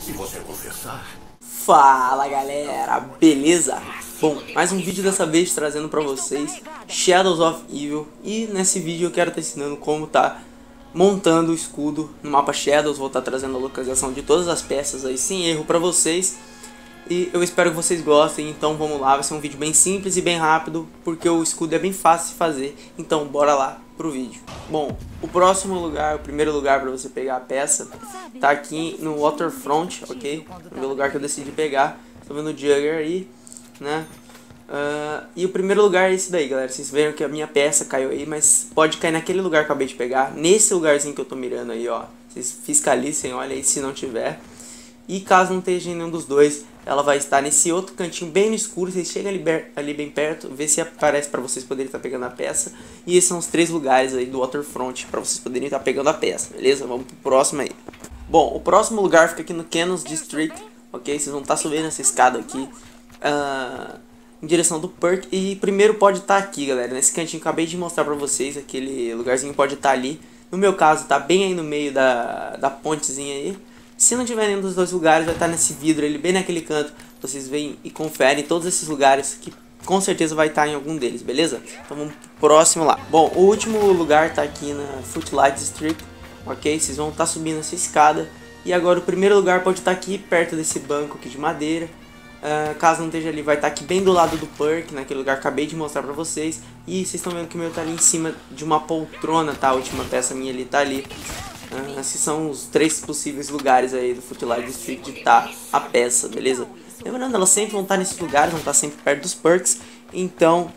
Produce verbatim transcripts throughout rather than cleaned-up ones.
Se você confessar... Fala galera, beleza? Bom, mais um vídeo dessa vez trazendo pra vocês Shadows of Evil. E nesse vídeo eu quero estar ensinando como tá montando o escudo no mapa Shadows. Vou estar trazendo a localização de todas as peças aí sem erro pra vocês. E eu espero que vocês gostem, então vamos lá. Vai ser um vídeo bem simples e bem rápido, porque o escudo é bem fácil de fazer. Então bora lá pro vídeo. Bom, o próximo lugar, o primeiro lugar para você pegar a peça tá aqui no Waterfront, ok? O primeiro lugar que eu decidi pegar. Tô vendo o Jugger aí, né? Uh, e o primeiro lugar é esse daí, galera. Vocês viram que a minha peça caiu aí, mas pode cair naquele lugar que eu acabei de pegar. Nesse lugarzinho que eu tô mirando aí, ó. Vocês fiscalizem, olha aí se não tiver. E caso não esteja em nenhum dos dois, ela vai estar nesse outro cantinho bem no escuro. Vocês chegam ali, ali bem perto, vê se aparece para vocês poderem estar pegando a peça. E esses são os três lugares aí do Waterfront para vocês poderem estar pegando a peça, beleza? Vamos pro próximo aí. Bom, o próximo lugar fica aqui no Cannons District, ok? Vocês vão estar subindo essa escada aqui uh, em direção do perk. E primeiro pode estar aqui, galera, nesse cantinho que eu acabei de mostrar para vocês. Aquele lugarzinho pode estar ali. No meu caso, tá bem aí no meio da, da pontezinha aí. Se não tiver nenhum dos dois lugares, vai estar nesse vidro ali, bem naquele canto. Vocês vêm e conferem todos esses lugares, que com certeza vai estar em algum deles, beleza? Então vamos pro próximo lá. Bom, o último lugar tá aqui na Footlight District, ok? Vocês vão estar subindo essa escada. E agora o primeiro lugar pode estar aqui, perto desse banco aqui de madeira. Uh, caso não esteja ali, vai estar aqui bem do lado do perk, naquele lugar que acabei de mostrar pra vocês. E vocês estão vendo que o meu tá ali em cima de uma poltrona, tá? A última peça minha ali tá ali. Uh, esses são os três possíveis lugares aí do Footlight District de tá a peça, beleza? Lembrando, elas sempre vão estar nesses lugares, vão estar sempre perto dos perks. Então,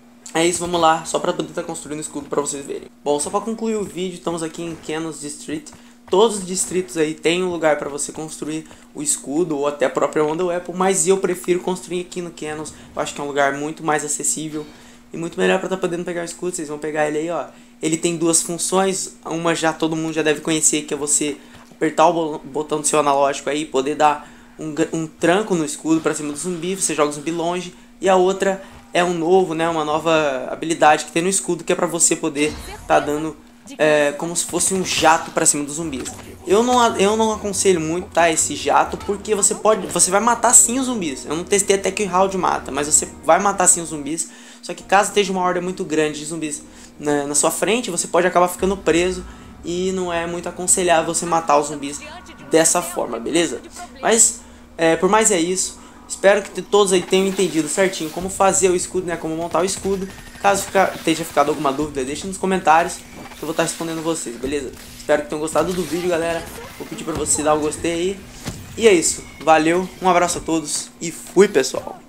é isso, vamos lá, só pra poder estar construindo o escudo pra vocês verem. Bom, só pra concluir o vídeo, estamos aqui em Cannons District. Todos os distritos aí tem um lugar pra você construir o escudo ou até a própria Wonder Apple, mas eu prefiro construir aqui no Cannons. Eu acho que é um lugar muito mais acessível e muito melhor pra estar podendo pegar o escudo. Vocês vão pegar ele aí, ó. Ele tem duas funções, uma já todo mundo já deve conhecer, que é você apertar o botão do seu analógico aí e poder dar um, um tranco no escudo pra cima do zumbi, você joga o zumbi longe. E a outra é um novo, né, uma nova habilidade que tem no escudo, que é pra você poder tá dando é, como se fosse um jato pra cima dos zumbis. Eu não, eu não aconselho muito, tá, esse jato, porque você pode, você vai matar sim os zumbis. Eu não testei até que o round mata, mas você vai matar sim os zumbis. Só que caso esteja uma horda muito grande de zumbis na, na sua frente, você pode acabar ficando preso. E não é muito aconselhável você matar os zumbis dessa forma, beleza? Mas, é, por mais é isso. Espero que todos aí tenham entendido certinho como fazer o escudo, né? Como montar o escudo. Caso fica, tenha ficado alguma dúvida, deixe nos comentários, que eu vou estar respondendo vocês, beleza? Espero que tenham gostado do vídeo, galera. Vou pedir pra você dar o gostei aí. E é isso. Valeu, um abraço a todos e fui, pessoal!